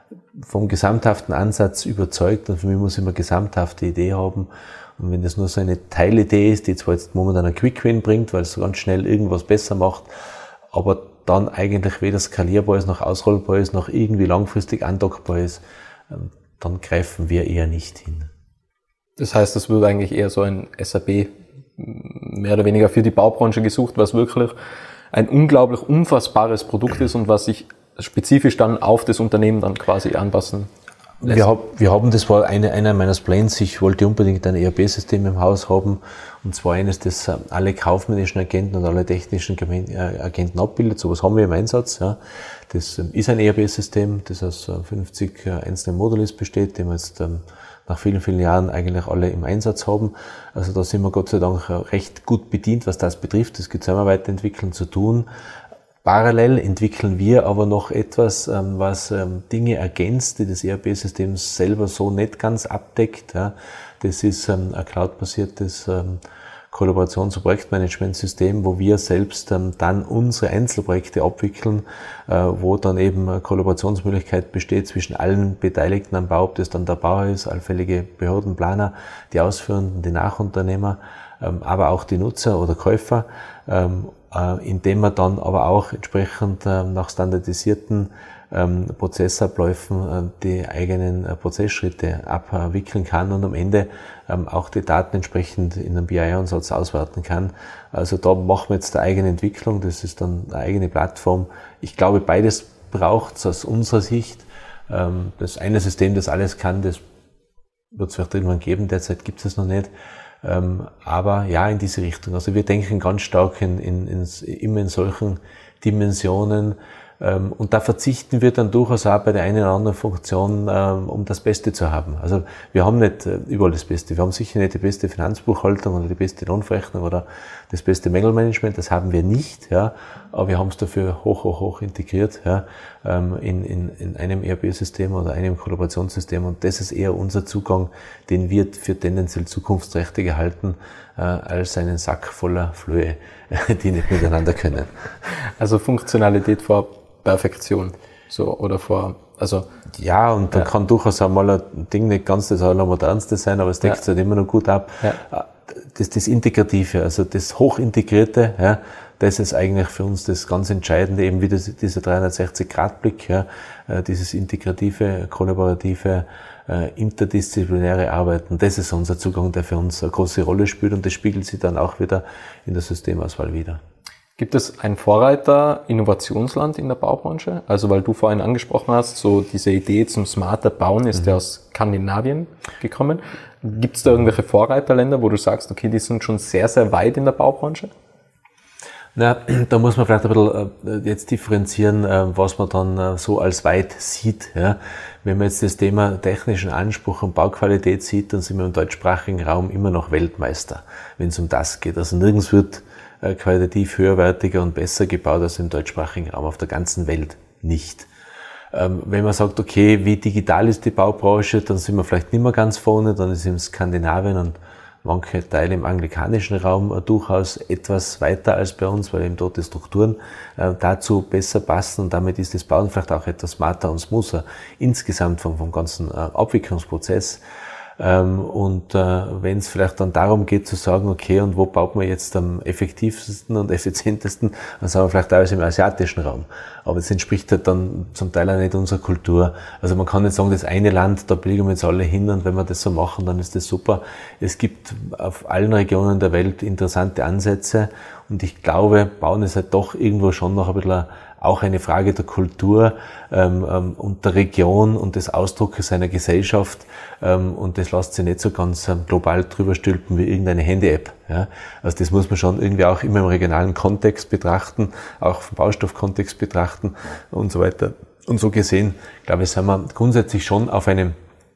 [SPEAKER 1] vom gesamthaften Ansatz überzeugt und für mich muss ich immer gesamthafte Idee haben. Und wenn das nur so eine Teilidee ist, die zwar jetzt momentan einen Quick-Win bringt, weil es so ganz schnell irgendwas besser macht, aber dann eigentlich weder skalierbar ist, noch ausrollbar ist, noch irgendwie langfristig andockbar ist, dann greifen wir eher nicht hin.
[SPEAKER 2] Das heißt, es wird eigentlich eher so ein SAP mehr oder weniger für die Baubranche gesucht, was wirklich ein unglaublich unfassbares Produkt ist und was sich spezifisch dann auf das Unternehmen dann quasi anpassen lässt.
[SPEAKER 1] Wir haben, das war einer meiner Plans, ich wollte unbedingt ein ERP-System im Haus haben, und zwar eines, das alle kaufmännischen Agenten und alle technischen Agenten abbildet. Sowas haben wir im Einsatz. Ja. Das ist ein ERP-System, das aus 50 einzelnen Modules besteht, die wir jetzt nach vielen, vielen Jahren eigentlich alle im Einsatz haben. Also da sind wir Gott sei Dank recht gut bedient, was das betrifft. Das gibt es einmal weiterentwickeln zu tun. Parallel entwickeln wir aber noch etwas, was Dinge ergänzt, die das ERP-System selber so nicht ganz abdeckt. Ja. Das ist ein cloud-basiertes Kollaborations- und Projektmanagementsystem, wo wir selbst dann unsere Einzelprojekte abwickeln, wo dann eben Kollaborationsmöglichkeit besteht zwischen allen Beteiligten am Bau, ob das dann der Bauer ist, allfällige Behördenplaner, die Ausführenden, die Nachunternehmer, aber auch die Nutzer oder Käufer, indem man dann aber auch entsprechend nach standardisierten Prozessabläufen die eigenen Prozessschritte abwickeln kann und am Ende auch die Daten entsprechend in einem BI-Ansatz auswerten kann. Also da machen wir jetzt eine eigene Entwicklung, das ist dann eine eigene Plattform. Ich glaube, beides braucht es aus unserer Sicht. Das eine System, das alles kann, das wird es vielleicht irgendwann geben, derzeit gibt es noch nicht. Aber ja, in diese Richtung. Also wir denken ganz stark immer in solchen Dimensionen. Und da verzichten wir dann durchaus auch bei der einen oder anderen Funktion, um das Beste zu haben. Also wir haben nicht überall das Beste. Wir haben sicher nicht die beste Finanzbuchhaltung oder die beste Lohnverrechnung oder das beste Mängelmanagement. Das haben wir nicht, ja. Aber wir haben es dafür hoch integriert, ja, in einem ERP-System oder einem Kollaborationssystem. Und das ist eher unser Zugang, den wir für tendenziell zukunftsträchtiger halten, als einen Sack voller Flöhe, die nicht miteinander können.
[SPEAKER 2] Also Funktionalität vor Perfektion, so, oder vor, also.
[SPEAKER 1] Ja, und dann kann durchaus einmal ein Ding nicht ganz das allermodernste sein, aber es deckt halt immer noch gut ab. Ja. Das Integrative, also das Hochintegrierte, ja, das ist eigentlich für uns das ganz Entscheidende, eben wieder dieser 360-Grad-Blick, ja, dieses integrative, kollaborative, interdisziplinäre Arbeiten. Das ist unser Zugang, der für uns eine große Rolle spielt und das spiegelt sich dann auch wieder in der Systemauswahl wider.
[SPEAKER 2] Gibt es ein Vorreiter-Innovationsland in der Baubranche? Also weil du vorhin angesprochen hast, so diese Idee zum smarter Bauen ist ja aus Skandinavien gekommen. Gibt es da irgendwelche Vorreiterländer, wo du sagst, okay, die sind schon sehr, sehr weit in der Baubranche?
[SPEAKER 1] Na, da muss man vielleicht ein bisschen jetzt differenzieren, was man dann so als weit sieht. Ja. Wenn man jetzt das Thema technischen Anspruch und Bauqualität sieht, dann sind wir im deutschsprachigen Raum immer noch Weltmeister, wenn es um das geht. Also nirgends wird qualitativ höherwertiger und besser gebaut als im deutschsprachigen Raum, auf der ganzen Welt nicht. Wenn man sagt, okay, wie digital ist die Baubranche, dann sind wir vielleicht nicht mehr ganz vorne, dann ist es in Skandinavien und manche Teile im anglikanischen Raum durchaus etwas weiter als bei uns, weil eben dort die Strukturen dazu besser passen und damit ist das Bauen vielleicht auch etwas smarter und smoother insgesamt vom ganzen Abwicklungsprozess. Und wenn es vielleicht dann darum geht zu sagen, okay, und wo baut man jetzt am effektivsten und effizientesten, dann sagen wir vielleicht alles im asiatischen Raum. Aber das entspricht halt dann zum Teil auch nicht unserer Kultur. Also man kann nicht sagen, das eine Land, da fliegen wir jetzt alle hin und wenn wir das so machen, dann ist das super. Es gibt auf allen Regionen der Welt interessante Ansätze und ich glaube, Bauen ist halt doch irgendwo schon noch ein bisschen auch eine Frage der Kultur und der Region und des Ausdrucks einer Gesellschaft und das lässt sich nicht so ganz global drüber stülpen wie irgendeine Handy-App. Ja? Also das muss man schon irgendwie auch immer im regionalen Kontext betrachten, auch vom Baustoffkontext betrachten und so weiter. Und so gesehen, glaube ich, sind wir grundsätzlich schon auf einem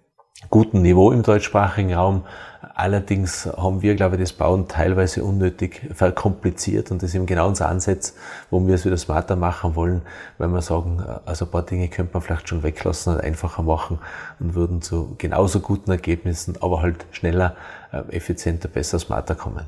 [SPEAKER 1] guten Niveau im deutschsprachigen Raum. Allerdings haben wir, glaube ich, das Bauen teilweise unnötig verkompliziert und das ist eben genau unser Ansatz, wo wir es wieder smarter machen wollen, weil wir sagen, also ein paar Dinge könnte man vielleicht schon weglassen und einfacher machen und würden zu genauso guten Ergebnissen, aber halt schneller, effizienter, besser, smarter kommen.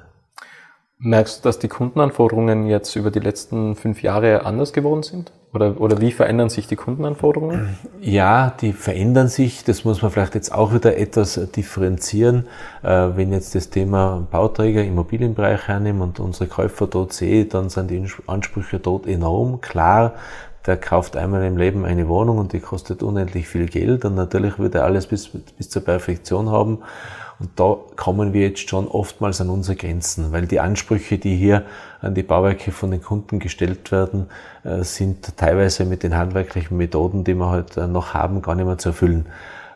[SPEAKER 2] Merkst du, dass die Kundenanforderungen jetzt über die letzten 5 Jahre anders geworden sind? Oder wie verändern sich die Kundenanforderungen?
[SPEAKER 1] Ja, die verändern sich. Das muss man vielleicht jetzt auch wieder etwas differenzieren. Wenn jetzt das Thema Bauträger, Immobilienbereich hernimmt und unsere Käufer dort sehe, dann sind die Ansprüche dort enorm. Klar, der kauft einmal im Leben eine Wohnung und die kostet unendlich viel Geld und natürlich wird er alles bis zur Perfektion haben. Und da kommen wir jetzt schon oftmals an unsere Grenzen, weil die Ansprüche, die hier an die Bauwerke von den Kunden gestellt werden, sind teilweise mit den handwerklichen Methoden, die wir halt noch haben, gar nicht mehr zu erfüllen.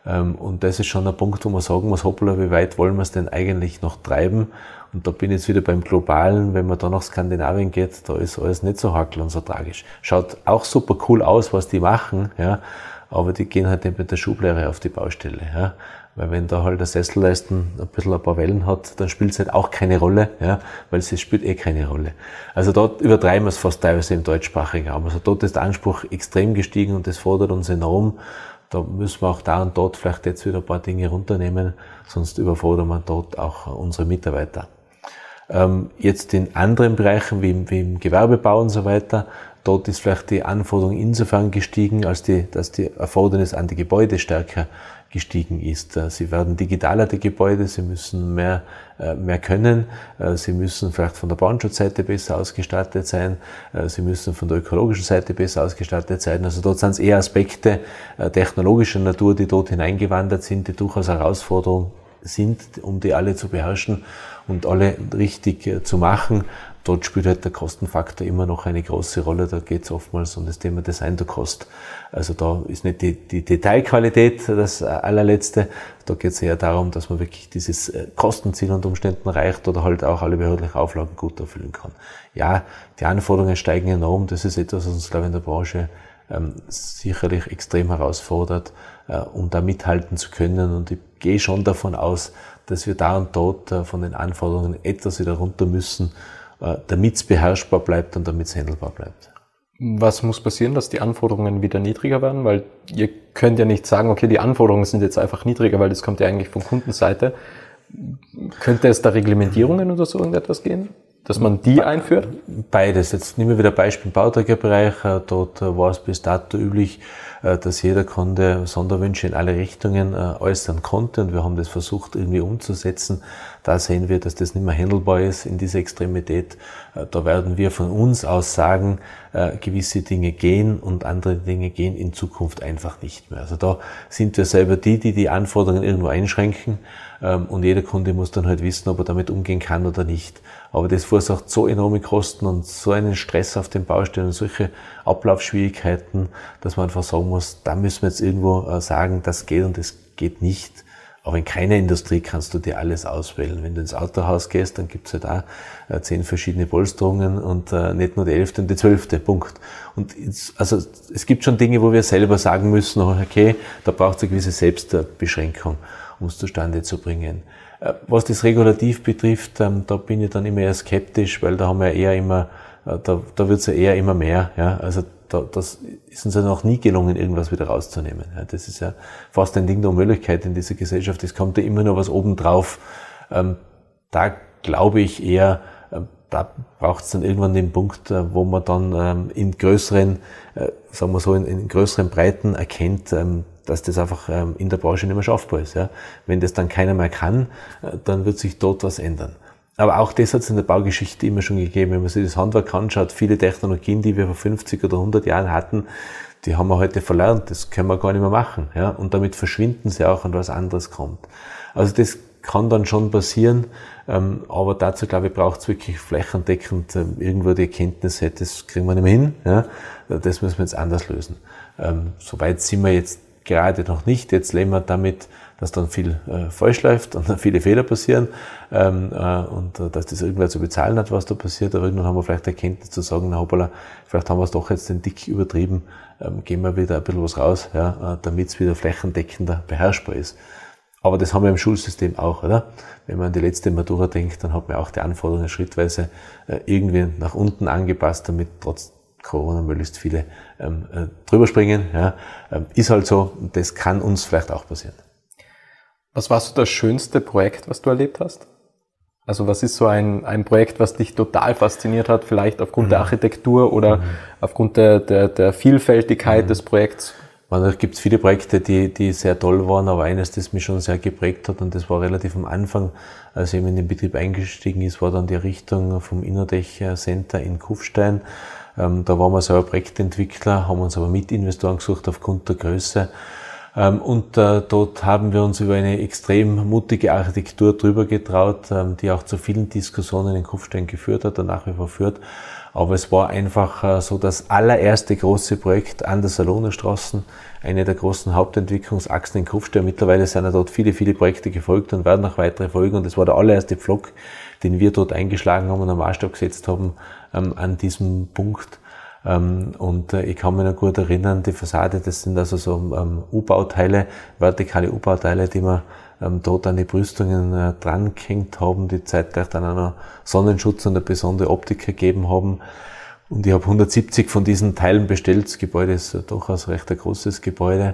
[SPEAKER 1] Und das ist schon ein Punkt, wo man sagen muss, hoppla, wie weit wollen wir es denn eigentlich noch treiben? Und da bin ich jetzt wieder beim Globalen, wenn man da nach Skandinavien geht, da ist alles nicht so hakel und so tragisch. Schaut auch super cool aus, was die machen, ja, aber die gehen halt nicht mit der Schublehre auf die Baustelle, ja. Weil wenn da halt der Sesselleisten ein paar Wellen hat, dann spielt es halt auch keine Rolle, ja, weil es spielt eh keine Rolle. Also dort übertreiben wir es fast teilweise im deutschsprachigen Raum. Also dort ist der Anspruch extrem gestiegen und das fordert uns enorm. Da müssen wir auch da und dort vielleicht jetzt wieder ein paar Dinge runternehmen, sonst überfordern wir dort auch unsere Mitarbeiter. Jetzt in anderen Bereichen, wie im Gewerbebau und so weiter, dort ist vielleicht die Anforderung insofern gestiegen, dass die Erfordernis an die Gebäude stärker gestiegen ist. Sie werden digitaler, die Gebäude, sie müssen mehr können, sie müssen vielleicht von der Brandschutzseite besser ausgestattet sein, sie müssen von der ökologischen Seite besser ausgestattet sein. Also dort sind es eher Aspekte technologischer Natur, die dort hineingewandert sind, die durchaus Herausforderung sind, um die alle zu beherrschen und alle richtig zu machen. Dort spielt halt der Kostenfaktor immer noch eine große Rolle. Da geht es oftmals um das Thema Design to Cost. Also da ist nicht die Detailqualität das allerletzte. Da geht es eher darum, dass man wirklich dieses Kostenziel unter Umständen erreicht oder halt auch alle behördlichen Auflagen gut erfüllen kann. Ja, die Anforderungen steigen enorm. Das ist etwas, was uns, glaube ich, in der Branche sicherlich extrem herausfordert, um da mithalten zu können. Und ich gehe schon davon aus, dass wir da und dort von den Anforderungen etwas wieder runter müssen, damit es beherrschbar bleibt und damit es handelbar bleibt.
[SPEAKER 2] Was muss passieren, dass die Anforderungen wieder niedriger werden? Weil ihr könnt ja nicht sagen, okay, die Anforderungen sind jetzt einfach niedriger, weil das kommt ja eigentlich von Kundenseite. Könnte es da Reglementierungen oder so irgendetwas geben, dass man die einführt?
[SPEAKER 1] Beides. Jetzt nehmen wir wieder Beispiel im Bauträgerbereich. Dort war es bis dato üblich, dass jeder Kunde Sonderwünsche in alle Richtungen äußern konnte und wir haben das versucht irgendwie umzusetzen. Da sehen wir, dass das nicht mehr handelbar ist in dieser Extremität. Da werden wir von uns aus sagen, gewisse Dinge gehen und andere Dinge gehen in Zukunft einfach nicht mehr. Also da sind wir selber die Anforderungen irgendwo einschränken und jeder Kunde muss dann halt wissen, ob er damit umgehen kann oder nicht. Aber das verursacht so enorme Kosten und so einen Stress auf den Baustellen und solche Ablaufschwierigkeiten, dass man einfach sagen muss, da müssen wir jetzt irgendwo sagen, das geht und das geht nicht. Aber in keiner Industrie kannst du dir alles auswählen. Wenn du ins Autohaus gehst, dann gibt's halt auch 10 verschiedene Polsterungen und nicht nur die 11. und die 12. Punkt. Und also es gibt schon Dinge, wo wir selber sagen müssen, okay, da braucht es eine gewisse Selbstbeschränkung, um es zustande zu bringen. Was das Regulativ betrifft, da bin ich dann immer eher skeptisch, weil da haben wir eher immer, da wird's ja eher immer mehr. Ja? Also das ist uns ja noch nie gelungen, irgendwas wieder rauszunehmen. Ja, das ist ja fast ein Ding der Unmöglichkeit in dieser Gesellschaft. Es kommt ja immer noch was obendrauf. Da glaube ich eher, da braucht es dann irgendwann den Punkt, wo man dann in größeren, sagen wir so, in größeren Breiten erkennt, dass das einfach in der Branche nicht mehr schaffbar ist. Ja. Wenn das dann keiner mehr kann, dann wird sich dort was ändern. Aber auch das hat es in der Baugeschichte immer schon gegeben. Wenn man sich das Handwerk anschaut, viele Technologien, die wir vor 50 oder 100 Jahren hatten, die haben wir heute verlernt. Das können wir gar nicht mehr machen. Ja? Und damit verschwinden sie auch und was anderes kommt. Also das kann dann schon passieren. Aber dazu, glaube ich, braucht es wirklich flächendeckend irgendwo die Erkenntnis, das kriegen wir nicht mehr hin. Ja? Das müssen wir jetzt anders lösen. Soweit sind wir jetzt gerade noch nicht. Jetzt leben wir damit, dass dann viel falsch läuft und viele Fehler passieren und dass das irgendwer zu bezahlen hat, was da passiert. Aber irgendwann haben wir vielleicht Erkenntnis zu sagen, na hoppala, vielleicht haben wir es doch jetzt den Dick übertrieben, gehen wir wieder ein bisschen was raus, ja, damit es wieder flächendeckender beherrschbar ist. Aber das haben wir im Schulsystem auch, oder? Wenn man an die letzte Matura denkt, dann hat man auch die Anforderungen schrittweise irgendwie nach unten angepasst, damit trotz Corona möglichst viele drüber springen. Ja. Ist halt so, das kann uns vielleicht auch passieren.
[SPEAKER 2] Was war so das schönste Projekt, was du erlebt hast? Also was ist so ein Projekt, was dich total fasziniert hat, vielleicht aufgrund der Architektur oder aufgrund der Vielfältigkeit des Projekts?
[SPEAKER 1] Da gibt es viele Projekte, die sehr toll waren, aber eines, das mich schon sehr geprägt hat, und das war relativ am Anfang, als ich in den Betrieb eingestiegen ist, war dann die Errichtung vom Innotech Center in Kufstein. Da waren wir selber Projektentwickler, haben uns aber Mitinvestoren gesucht aufgrund der Größe. Und dort haben wir uns über eine extrem mutige Architektur drüber getraut, die auch zu vielen Diskussionen in Kufstein geführt hat und nach wie vor führt. Aber es war einfach so das allererste große Projekt an der Salonerstraße, eine der großen Hauptentwicklungsachsen in Kufstein. Mittlerweile sind ja dort viele, viele Projekte gefolgt und werden noch weitere folgen. Und das war der allererste Pflock, den wir dort eingeschlagen haben und einen Maßstab gesetzt haben an diesem Punkt. Und ich kann mich noch gut erinnern, die Fassade, das sind also so U-Bauteile, vertikale U-Bauteile, die wir dort an die Brüstungen dran gehängt haben, die zeitgleich dann auch noch Sonnenschutz und eine besondere Optik gegeben haben. Und ich habe 170 von diesen Teilen bestellt. Das Gebäude ist durchaus recht ein großes Gebäude.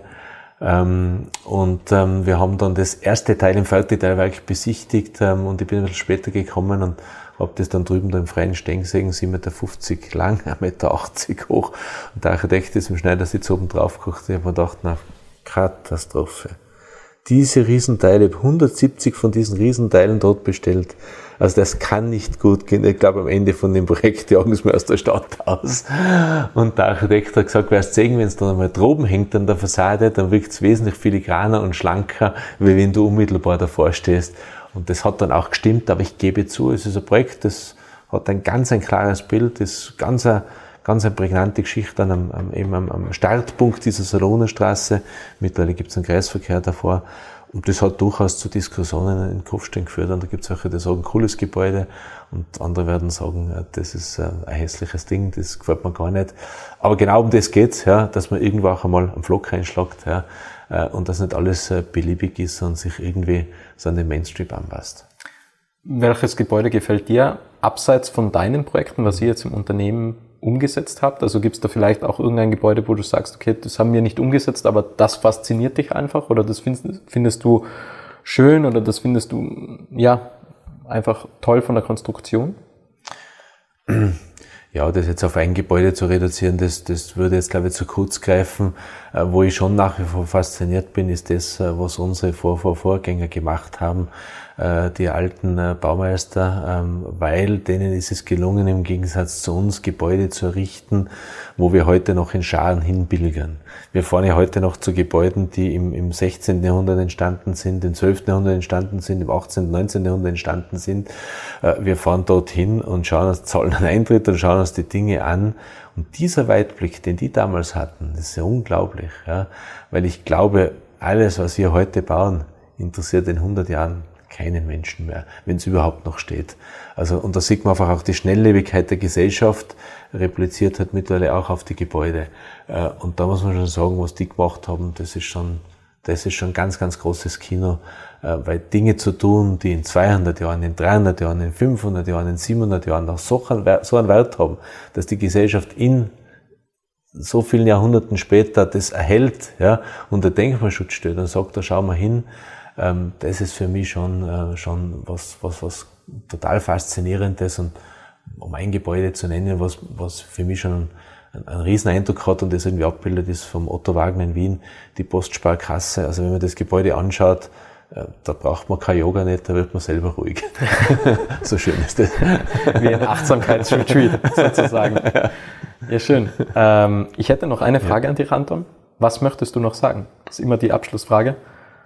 [SPEAKER 1] Und wir haben dann das erste Teil im Fertigteilwerk besichtigt und ich bin ein bisschen später gekommen und habe das dann drüben da im Freien stehen gesehen, 7,50 Meter lang, 1,80 Meter hoch. Und der Architekt ist im Schneidersitz oben drauf geguckt. Ich habe mir gedacht, na, Katastrophe. Diese Riesenteile, 170 von diesen Riesenteilen dort bestellt. Also das kann nicht gut gehen. Ich glaube, am Ende von dem Projekt jagen sie mir aus der Stadt aus. Und der Architekt hat gesagt, wirst sehen, wenn es dann einmal droben hängt an der Fassade, dann wirkt es wesentlich filigraner und schlanker, wie wenn du unmittelbar davor stehst. Und das hat dann auch gestimmt, aber ich gebe zu, es ist ein Projekt, das hat ein klares Bild, das ist ganz eine prägnante Geschichte am Startpunkt dieser Salonenstraße. Mittlerweile gibt es einen Kreisverkehr davor. Und das hat durchaus zu Diskussionen in Kufstein geführt. Und da gibt es welche, die sagen, cooles Gebäude. Und andere werden sagen, das ist ein hässliches Ding, das gefällt mir gar nicht. Aber genau um das geht's, ja, dass man irgendwo auch einmal am Flock einschlagt, ja, und dass nicht alles beliebig ist und sich irgendwie so an den Mainstream anpasst.
[SPEAKER 2] Welches Gebäude gefällt dir abseits von deinen Projekten, was ihr jetzt im Unternehmen umgesetzt habt? Also gibt es da vielleicht auch irgendein Gebäude, wo du sagst, okay, das haben wir nicht umgesetzt, aber das fasziniert dich einfach oder das findest du schön oder das findest du, ja, einfach toll von der Konstruktion?
[SPEAKER 1] Ja, das jetzt auf ein Gebäude zu reduzieren, das würde jetzt, glaube ich, zu kurz greifen. Wo ich schon nach wie vor fasziniert bin, ist das, was unsere Vorgänger gemacht haben, die alten Baumeister, weil denen ist es gelungen, im Gegensatz zu uns Gebäude zu errichten, wo wir heute noch in Scharen hinpilgern. Wir fahren ja heute noch zu Gebäuden, die im 16. Jahrhundert entstanden sind, im 12. Jahrhundert entstanden sind, im 18., 19. Jahrhundert entstanden sind. Wir fahren dorthin und schauen uns, zahlen einen Eintritt und schauen uns die Dinge an. Und dieser Weitblick, den die damals hatten, das ist ja unglaublich, ja, weil ich glaube, alles, was wir heute bauen, interessiert in 100 Jahren keinen Menschen mehr, wenn es überhaupt noch steht. Also, und da sieht man einfach auch die Schnelllebigkeit der Gesellschaft, repliziert hat mittlerweile auch auf die Gebäude. Und da muss man schon sagen, was die gemacht haben, das ist schon ganz, ganz großes Kino, weil Dinge zu tun, die in 200 Jahren, in 300 Jahren, in 500 Jahren, in 700 Jahren noch so einen Wert haben, dass die Gesellschaft in so vielen Jahrhunderten später das erhält, ja, unter Denkmalschutz steht und sagt, da schauen wir hin, das ist für mich schon was total Faszinierendes und um ein Gebäude zu nennen, was für mich schon einen riesen Eindruck hat und das irgendwie abbildet, ist vom Otto Wagner in Wien, die Postsparkasse. Also wenn man das Gebäude anschaut, da braucht man kein Yoga nicht, da wird man selber ruhig. So schön ist das.
[SPEAKER 2] Wie ein Achtsamkeitsretreat sozusagen. Ja, schön. Ich hätte noch eine Frage an dich, Anton. Was möchtest du noch sagen? Das ist immer die Abschlussfrage.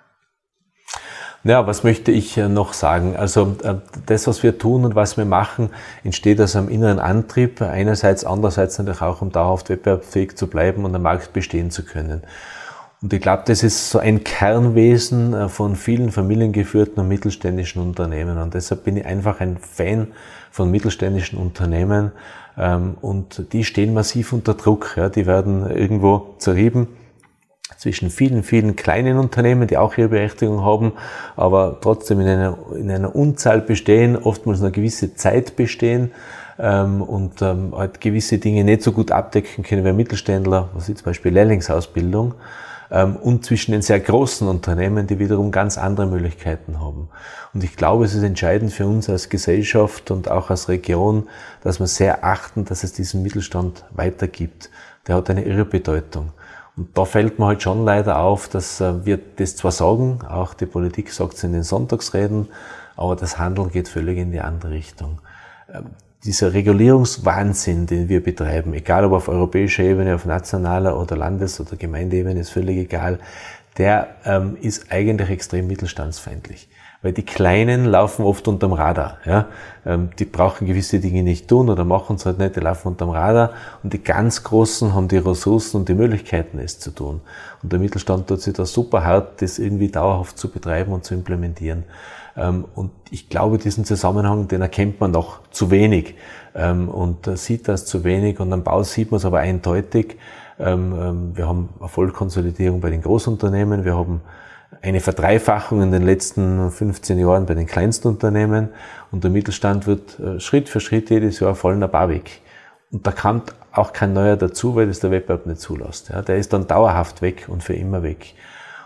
[SPEAKER 1] Ja, was möchte ich noch sagen? Also das, was wir tun und was wir machen, entsteht aus einem inneren Antrieb. Einerseits, andererseits natürlich auch, um dauerhaft wettbewerbsfähig zu bleiben und am Markt bestehen zu können. Und ich glaube, das ist so ein Kernwesen von vielen familiengeführten und mittelständischen Unternehmen. Und deshalb bin ich einfach ein Fan von mittelständischen Unternehmen. Und die stehen massiv unter Druck. Ja, die werden irgendwo zerrieben zwischen vielen, vielen kleinen Unternehmen, die auch ihre Berechtigung haben, aber trotzdem in einer Unzahl bestehen, oftmals eine gewisse Zeit bestehen und halt gewisse Dinge nicht so gut abdecken können wie ein Mittelständler, was ist zum Beispiel Lehrlingsausbildung, und zwischen den sehr großen Unternehmen, die wiederum ganz andere Möglichkeiten haben. Und ich glaube, es ist entscheidend für uns als Gesellschaft und auch als Region, dass wir sehr achten, dass es diesen Mittelstand weitergibt. Der hat eine irre Bedeutung. Und da fällt mir halt schon leider auf, dass wir das zwar sagen, auch die Politik sagt es in den Sonntagsreden, aber das Handeln geht völlig in die andere Richtung. Dieser Regulierungswahnsinn, den wir betreiben, egal ob auf europäischer Ebene, auf nationaler oder Landes- oder Gemeindeebene, ist völlig egal, der ist eigentlich extrem mittelstandsfeindlich. Weil die Kleinen laufen oft unterm Radar. Ja? Die brauchen gewisse Dinge nicht tun oder machen es halt nicht, die laufen unterm Radar. Und die ganz Großen haben die Ressourcen und die Möglichkeiten, es zu tun. Und der Mittelstand tut sich da super hart, das irgendwie dauerhaft zu betreiben und zu implementieren. Und ich glaube, diesen Zusammenhang, den erkennt man noch zu wenig und sieht das zu wenig. Und am Bau sieht man es aber eindeutig. Wir haben Erfolgskonsolidierung bei den Großunternehmen, wir haben eine Verdreifachung in den letzten 15 Jahren bei den Kleinstunternehmen und der Mittelstand wird Schritt für Schritt jedes Jahr fallen ein paar weg. Und da kann auch kein neuer dazu, weil das der Wettbewerb nicht zulässt. Ja, der ist dann dauerhaft weg und für immer weg.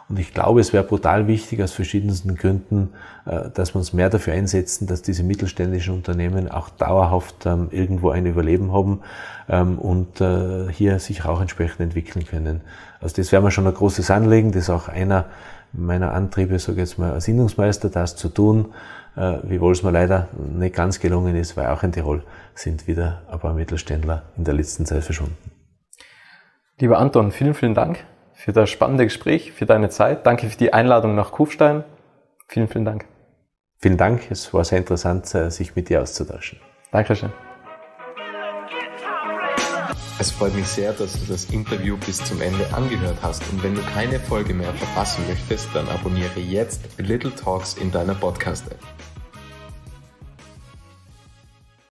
[SPEAKER 1] Und ich glaube, es wäre brutal wichtig aus verschiedensten Gründen, dass wir uns mehr dafür einsetzen, dass diese mittelständischen Unternehmen auch dauerhaft irgendwo ein Überleben haben und hier sich auch entsprechend entwickeln können. Also das wäre mir schon ein großes Anliegen. Das ist auch einer meiner Antriebe, sage ich jetzt mal, als Innungsmeister, das zu tun, wiewohl es mir leider nicht ganz gelungen ist, weil auch in Tirol sind wieder ein paar Mittelständler in der letzten Zeit verschwunden.
[SPEAKER 2] Lieber Anton, vielen, vielen Dank für das spannende Gespräch, für deine Zeit. Danke für die Einladung nach Kufstein. Vielen, vielen Dank.
[SPEAKER 1] Vielen Dank. Es war sehr interessant, sich mit dir auszutauschen.
[SPEAKER 2] Dankeschön.
[SPEAKER 3] Es freut mich sehr, dass du das Interview bis zum Ende angehört hast. Und wenn du keine Folge mehr verpassen möchtest, dann abonniere jetzt Little Talks in deiner Podcast-App.